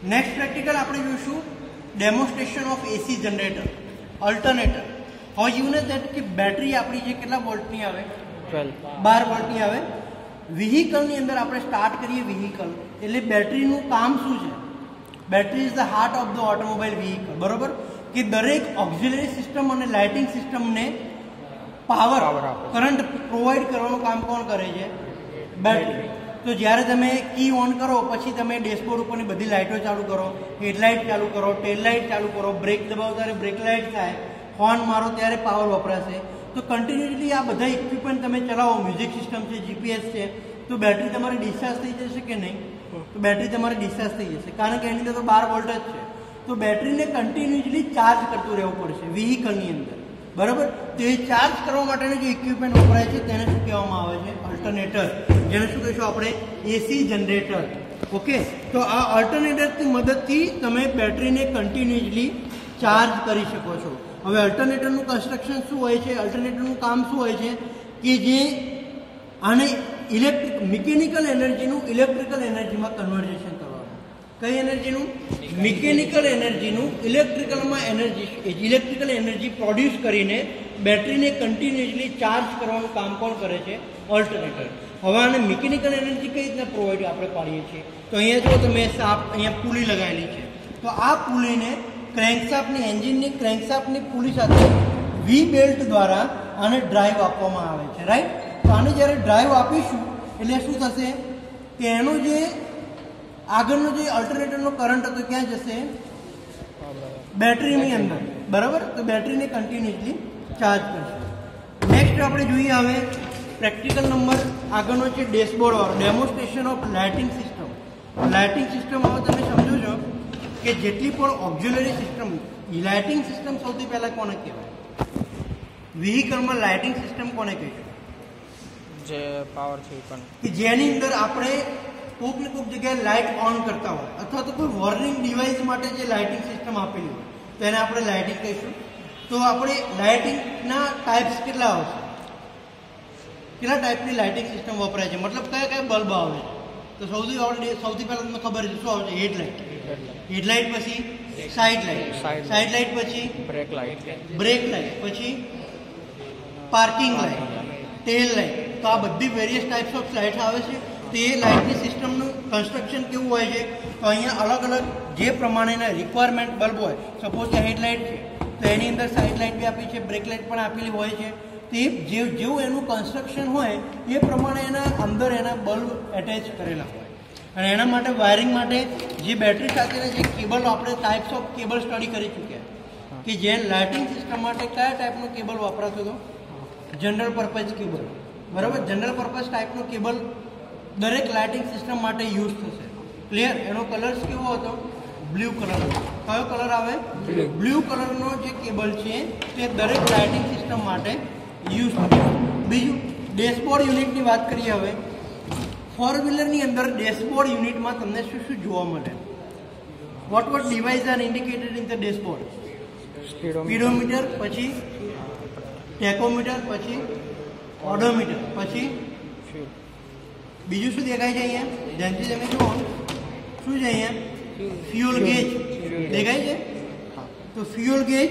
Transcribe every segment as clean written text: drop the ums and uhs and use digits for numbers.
Next practical આપણે જોઈશું demonstration of AC generator alternator. હવે યુને ધેટ કે બેટરી આપણી જે કેટલા વોલ્ટની આવે 12 વોલ્ટની આવે। વ્હીકલની અંદર આપણે સ્ટાર્ટ કરીએ વ્હીકલ એટલે બેટરીનું કામ શું છે? Battery is the heart of the automobile vehicle, બરોબર? કે દરેક ઓક્સિલરી સિસ્ટમ અને લાઇટિંગ સિસ્ટમને પાવર કરંટ પ્રોવાઈડ કરવાનું કામ કોણ કરે છે? બેટરી। तो જ્યારે તમે કી ઓન કરો પછી તમે ડેશબોર્ડ ઉપરની બધી લાઇટો ચાલુ કરો, હેડલાઇટ ચાલુ કરો, ટેલ લાઇટ ચાલુ કરો, બ્રેક દબાવો ત્યારે બ્રેક લાઇટ થાય, હોર્ન મારો ત્યારે પાવર વપરાશે। તો કન્ટિન્યુઅસલી આ બધા ઇક્વિપમેન્ટ તમે ચલાવો, મ્યુઝિક સિસ્ટમ છે, જીપીએસ છે, તો બેટરી તમારી ડિસ્ચાર્જ થઈ જશે કે નહીં? તો બેટરી તમારી ડિસ્ચાર્જ થઈ જશે, કારણ કે એની અંદર તો 12 વોલ્ટ જ છે। તો બેટરીને કન્ટિન્યુઅસલી ચાર્જ કરતું રહેવું પડશે વ્હીકલની અંદર, બરાબર? તો એ ચાર્જ કરવા માટેનું જે ઇક્વિપમેન્ટ વપરાય છે તેને શું કહેવામાં આવે છે? અલ્ટરનેટર, જેને શું કહીશું આપણે? એસી જનરેટર। ઓકે, તો આ અલ્ટરનેટરની મદદથી તમે બેટરીને કન્ટિન્યુઅસલી ચાર્જ કરી શકો છો। હવે અલ્ટરનેટરનું કન્સ્ટ્રક્શન શું હોય છે? અલ્ટરનેટરનું કામ શું હોય છે? કે જે આને મિકેનિકલ એનર્જીનું ઇલેક્ટ્રિકલ એનર્જીમાં કન્વર્ઝેશન કરવાનું। કઈ એનર્જીનું? મિકેનિકલ એનર્જીનું ઇલેક્ટ્રિકલ એનર્જી પ્રોડ્યુસ કરીને બેટરીને કન્ટિન્યુઅસલી ચાર્જ કરવાનું કામ કોણ કરે છે? અલ્ટરનેટર। હવે આને મિકેનિકલ એનર્જી કઈ રીતના પ્રોવાઈડ આપણે પાડીએ છીએ? તો અહીંયા જો તમે અહીંયા પુલી લગાવેલી છે, તો આ પુલીને ક્રેન્કશાફ્ટની એન્જિનની ક્રેન્કશાફ્ટની પુલી સાથે વી બેલ્ટ દ્વારા આને ડ્રાઈવ આપવામાં આવે છે, રાઈટ? તો આને જ્યારે ડ્રાઈવ આપીશું એટલે શું થશે કે એનો જે આગળનો જે અલ્ટરનેટરનો કરંટ હતો ક્યાં જશે? બેટરીની અંદર, બરાબર? તો બેટરીને કન્ટિન્યુઅસલી ચાર્જ કરશે। નેક્સ્ટ આપણે જોઈએ હવે પ્રેક્ટિકલ નંબર આગળનો છે ડેશબોર્ડ વાળો, demonstration of lighting system. Lighting system હવે તમે સમજો છો કે જેટલી પણ ઓક્ઝિલરી સિસ્ટમ, લાઇટિંગ સિસ્ટમ સૌથી પહેલાં કોને કહેવાય? વ્હીકલમાં લાઇટિંગ સિસ્ટમ કોને કહીશું? જે પાવર છે પણ કે જેની અંદર આપણે કોઈક ને કોઈક જગ્યાએ લાઇટ ઓન કરતા હોય અથવા તો કોઈ વોર્નિંગ ડિવાઇસ માટે જે લાઇટિંગ સિસ્ટમ આપેલી હોય તો એને આપણે લાઇટિંગ કહીશું। તો આપણે લાઇટિંગના ટાઈપ્સ કેટલા આવશે? કેટલા ટાઈપની લાઇટિંગ સિસ્ટમ વપરાય છે? મતલબ કયા કયા બલ્બ આવે છે? તો સૌથી પહેલાં તમને ખબર છે શું આવશે? હેડલાઇટ, પછી સાઇડ લાઇટ, પછી બ્રેક લાઇટ, પછી પાર્કિંગ લાઇટ, ટેલ લાઇટ। તો આ બધી વેરિયસ ટાઈપ્સ ઓફ લાઇટ આવે છે। તો એ લાઇટની સિસ્ટમનું કન્સ્ટ્રક્શન કેવું હોય છે? તો અહીંયા અલગ અલગ જે પ્રમાણેના રિક્વાયરમેન્ટ બલ્બ હોય, સપોઝ કે હેડલાઇટ છે તો એની અંદર સાઇડ લાઇટ બી આપી છે, બ્રેક લાઇટ પણ આપેલી હોય છે। તે જેવું એનું કન્સ્ટ્રક્શન હોય એ પ્રમાણે એના અંદર એના બલ્બ એટેચ કરેલા હોય। અને એના માટે વાયરિંગ માટે જે બેટરી સાથેના જે કેબલ, આપણે ટાઈપ્સ ઓફ કેબલ સ્ટડી કરી ચૂક્યા કે જે લાઇટિંગ સિસ્ટમ માટે કયા ટાઈપનો કેબલ વપરાતો હતો? જનરલ પર્પઝ કેબલ, બરાબર? જનરલ પર્પઝ ટાઈપનો કેબલ દરેક લાઇટિંગ સિસ્ટમ માટે યુઝ થશે। ક્લિયર? એનો કલર્સ કેવો હતો? બ્લુ કલર હતો। કયો કલર આવે? બ્લુ કલરનો જે કેબલ છે તે દરેક લાઇટિંગ સિસ્ટમ માટે યુઝ થશે। બીજું ડેશબોર્ડ યુનિટની વાત કરીએ હવે। ફોર વ્હીલરની અંદર ડેશબોર્ડ યુનિટમાં તમને શું શું જોવા મળે? What device are indicated in the dashboard? Speedometer, પછી ટેકોમીટર, પછી ઓડોમીટર, પછી બીજું શું દેખાય છે અહીંયા? ધ્યાનથી તમે જુઓ શું છે અહીંયા? ફ્યુઅલ ગેજ દેખાય છે। તો ફ્યુઅલ ગેજ,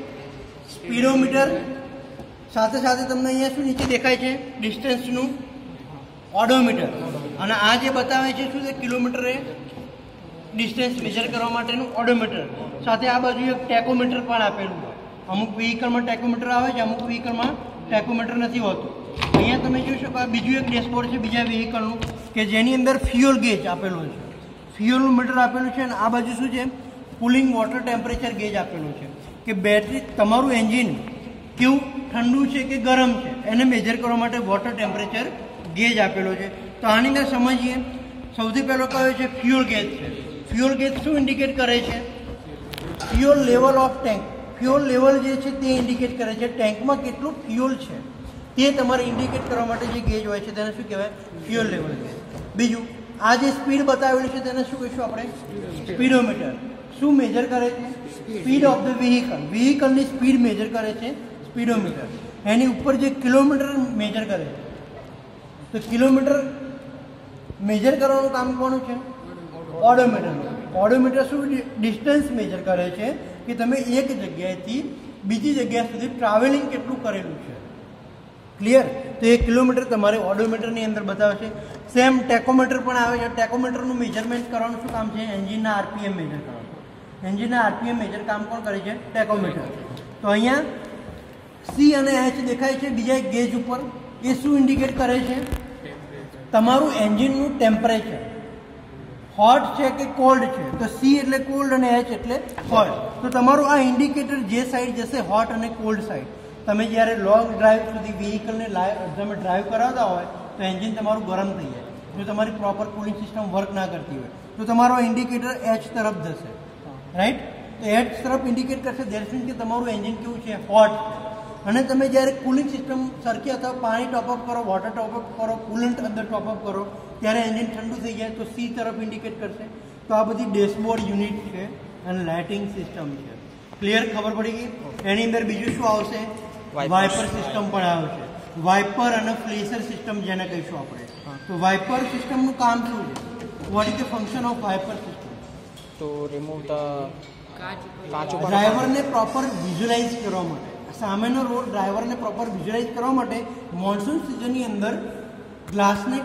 સ્પીડોમીટર, સાથે સાથે તમને અહીંયા શું નીચે દેખાય છે? ડિસ્ટન્સનું ઓડોમીટર। અને આ જે બતાવે છે શું છે? કિલોમીટરે ડિસ્ટન્સ મેજર કરવા માટેનું ઓડોમીટર। સાથે આ બાજુ એક ટેકોમીટર પણ આપેલું હોય। અમુક વ્હીકલમાં ટેકોમીટર આવે છે, અમુક વ્હીકલમાં ટેકોમીટર નથી હોતું। અહીંયા તમે જોઈ શકો આ બીજું એક ડેશબોર્ડ છે બીજા વ્હીકલનું કે જેની અંદર ફ્યુઅલ ગેજ આપેલું છે, ફ્યુઅલ મીટર આપેલું છે। અને આ બાજુ શું છે? કુલિંગ વોટર ટેમ્પરેચર ગેજ આપેલું છે કે બેટરી, તમારું એન્જિન કેવું ઠંડુ છે કે ગરમ છે એને મેજર કરવા માટે વોટર ટેમ્પરેચર ગેજ આપેલો છે। તો આની અંદર સમજીએ, સૌથી પહેલો કયો છે? ફ્યુઅલ ગેજ છે। ફ્યુઅલ ગેજ શું ઇન્ડિકેટ કરે છે? Fuel level of tank. Fuel level જે છે તે ઇન્ડિકેટ કરે છે ટેન્કમાં કેટલું ફ્યુઅલ છે તે તમારે ઇન્ડિકેટ કરવા માટે જે ગેજ હોય છે તેને શું કહેવાય? Fuel level gauge. બીજું આ જે સ્પીડ બતાવેલી છે તેને શું કહીશું આપણે? સ્પીડોમીટર। શું મેજર કરે છે? સ્પીડ ઓફ ધ વ્હીકલની સ્પીડ મેજર કરે છે સ્પીડોમીટર। એની ઉપર જે કિલોમીટર મેજર કરે છે, તો કિલોમીટર મેજર કરવાનું કામ કોનું છે? ઓડોમીટરનું। ઓડોમીટર શું ડિસ્ટન્સ મેજર કરે છે કે તમે એક જગ્યાએથી બીજી જગ્યા સુધી ટ્રાવેલિંગ કેટલું કરેલું છે. ક્લિયર? તો 1 કિલોમીટર તમારે ઓડોમીટરની અંદર બતાવે છે. સેમ ટેકોમીટર પણ આવે છે. ટેકોમીટરનું મેજરમેન્ટ કરવાનું શું કામ છે? એન્જિનના આરપીએમ મેજર કરવાનું. એન્જિનના આરપીએમ મેજર કામ કોણ કરે છે? ટેકોમીટર. તો અહીંયા સી અને એચ દેખાય છે બીજા એક ગેજ ઉપર. એ શું ઇન્ડિકેટ કરે છે? તમારું એન્જિનનું ટેમ્પરેચર હોટ છે કે કોલ્ડ છે. તો સી એટલે કોલ્ડ અને એચ એટલે હોટ. તો તમારું આ ઇન્ડિકેટર જે સાઈડ જશે હોટ અને કોલ્ડ સાઈડ. તમે જ્યારે લોંગ ડ્રાઈવ સુધી વ્હીકલને તમે ડ્રાઈવ કરાવતા હોય તો એન્જિન તમારું ગરમ થઈ જાય. જો તમારી પ્રોપર કુલિંગ સિસ્ટમ વર્ક ના કરતી હોય તો તમારો ઇન્ડિકેટર એચ તરફ જશે. રાઈટ? તો એચ તરફ ઇન્ડિકેટ કરશે. દેટ મીન્સ કે તમારું એન્જિન કેવું છે? હોટ. અને તમે જ્યારે કુલિંગ સિસ્ટમ સરખી અથવા પાણી ટોપઅપ કરો, વોટર ટોપઅપ કરો, કુલન્ટ અંદર ટોપઅપ કરો ત્યારે એન્જિન ઠંડુ થઈ જાય તો સી તરફ ઇન્ડિકેટ કરશે. તો આ બધી ડેશબોર્ડ યુનિટ છે અને લાઇટિંગ સિસ્ટમ છે. ક્લિયર? ખબર પડી ગઈ? એની અંદર બીજું શું આવશે? વાઇપર સિસ્ટમ પણ આવે છે. વાઇપર અને ફ્લેશર સિસ્ટમ જેને કહીશું આપણે. તો વાઇપર સિસ્ટમનું કામ શું છે? What is the function of wiper system? to remove the કાચ ઉપર ડ્રાઈવરને પ્રોપર વિઝ્યુલાઇઝ કરવા માટે, સામેનો રોડ ડ્રાઈવરને પ્રોપર વિઝ્યુલાઇઝ કરવા માટે મોન્સૂન સિઝનની અંદર ગ્લાસને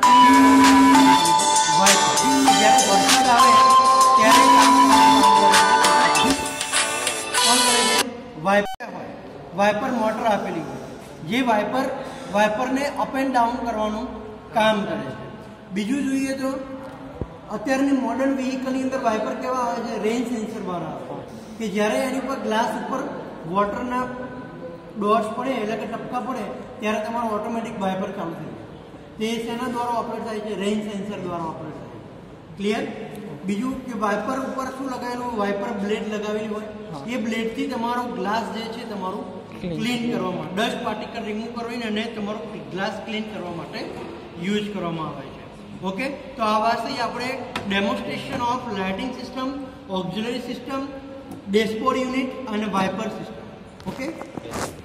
વાઇપર જ્યારે વરસાદ આવે ત્યારે કોણ કરે છે? વાઇપર હોય. વાઇપર મોટર આપેલી હોય જે વાઇપરને અપ એન્ડ ડાઉન કરવાનું કામ કરે છે. બીજું જોઈએ તો અત્યારની મોડર્ન વ્હીકલની અંદર વાઇપર કેવા આવે છે? રેન સેન્સર વાળા આવે કે જ્યારે એની પર ગ્લાસ ઉપર વોટરના ડોટ્સ પડે એટલે કે ટપકા પડે ત્યારે તમારું ઓટોમેટિક વાઇપર ચાલુ થઈ જાય. તે શેના દ્વારા ઓપરેટ થાય છે? રેન સેન્સર દ્વારા ઓપરેટ થાય છે. ક્લિયર? બીજું કે વાઇપર ઉપર શું લગાવેલું હોય? વાઇપર બ્લેડ લગાવેલી હોય. એ બ્લેડથી તમારો ગ્લાસ જે છે તમારું ક્લીન કરવામાં, ડસ્ટ પાર્ટિકલ રિમૂવ કરવાની અને તમારો ગ્લાસ ક્લીન કરવા માટે યુઝ કરવામાં આવે છે. ઓકે, તો આ વાત આપણે demonstration of lighting system, auxiliary system, dashboard unit અને વાઇપર સિસ્ટમ. ઓકે.